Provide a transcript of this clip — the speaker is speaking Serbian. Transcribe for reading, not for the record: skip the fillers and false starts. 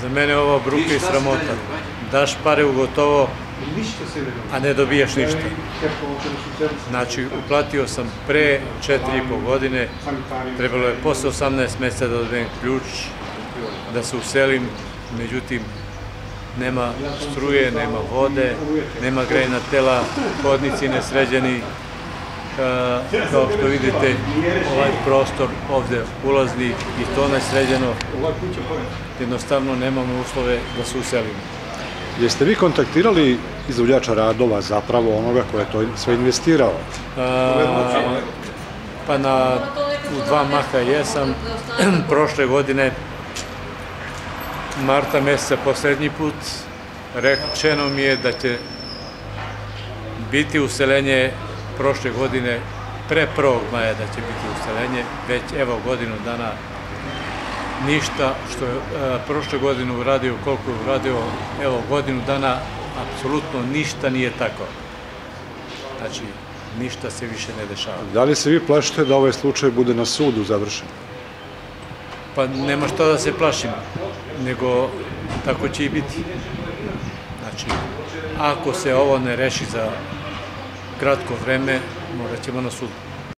Za mene je ovo bruka i sramota. Daš pare u gotovo, a ne dobijaš ništa. Znači, uplatio sam pre 4,5 godine, trebalo je posle 18 meseca da dobijem ključ, da se uselim, međutim, nema struje, nema vode, nema grejna tela, hodnici nesređeni. Kao što vidite, ovaj prostor ovde ulazni i to nesređeno, jednostavno nemamo uslove da se uselimo. Jeste vi kontaktirali izvođača radova, zapravo onoga ko je to sve investirao? Pa u 2 maha jesam. Prošle godine, marta meseca poslednji put, rečeno mi je da će biti uselenje prošle godine, pre 1. maja da će biti uselenje, već evo godinu dana ništa što je prošle godine uradio, koliko je uradio, evo godinu dana, apsolutno ništa nije tako. Znači, ništa se više ne dešava. Da li se vi plašite da ovaj slučaj bude na sudu završen? Pa nema šta da se plašim, nego tako će i biti. Znači, ako se ovo ne reši za kratko vreme, morat ćemo na sudu.